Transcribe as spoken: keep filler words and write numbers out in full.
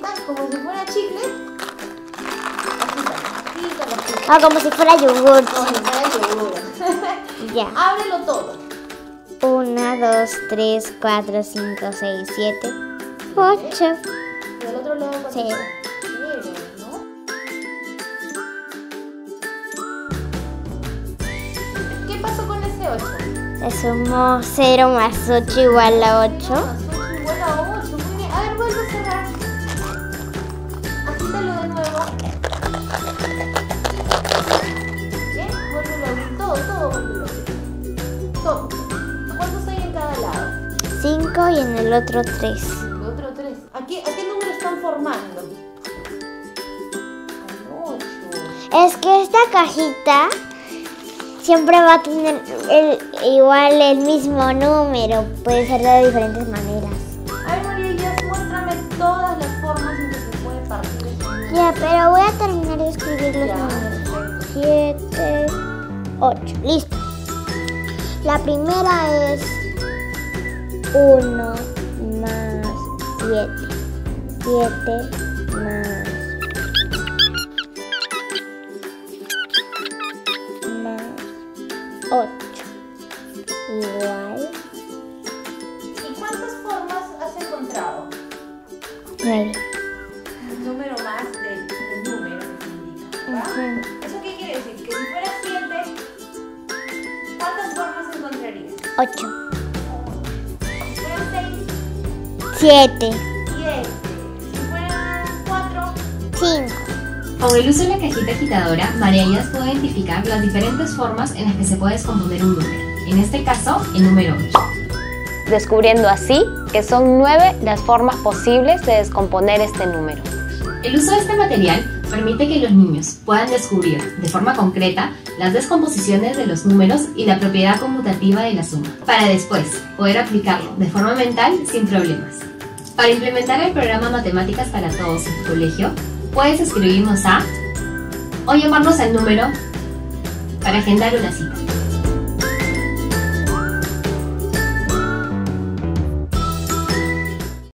cajita como si fuera chicle. Así está, así Ah, como si fuera yogur. como si fuera yogur. Ya. Ábrelo todo. Una, dos, tres, cuatro, cinco, seis, siete, ocho. Y del otro lado para Sí. ¿no? ¿Qué pasó con ese ocho? Le sumo cero más ocho igual a ocho. Más ocho igual a ocho. Muy bien. A ver, vuelve a cerrar. Agítalo de nuevo. Bien, vuélvelo a abrir. Todo, todo, vuélvelo a abrir. Todo. ¿Cuántos hay en cada lado? cinco y en el otro tres. El otro tres. ¿A qué, a qué número están formando? Al ocho. Es que esta cajita siempre va a tener el, igual el mismo número. Puede ser de diferentes maneras. A ver, María Elías, muéstrame todas las formas en que se puede partir este número. Ya, pero voy a terminar de escribir los Ya, números. perfecto. siete, ocho. Listo. La primera es uno más siete. siete más más ocho. Igual ¿Y cuántas formas has encontrado? nueve. Un número más del, del número que se indica, ¿verdad? Ujú. ¿Eso qué quiere decir? Que si fuera siete, ¿cuántas formas encontrarías? ocho. Si fueran seis, siete. siete. Si fueran cuatro, cinco. Con el uso de la cajita agitadora, María Elías puede identificar las diferentes formas en las que se puede descomponer un número. En este caso, el número ocho. Descubriendo así que son nueve las formas posibles de descomponer este número. El uso de este material permite que los niños puedan descubrir de forma concreta las descomposiciones de los números y la propiedad conmutativa de la suma, para después poder aplicarlo de forma mental sin problemas. Para implementar el programa Matemáticas para Todos en tu colegio, puedes escribirnos a o llamarnos al número para agendar una cita.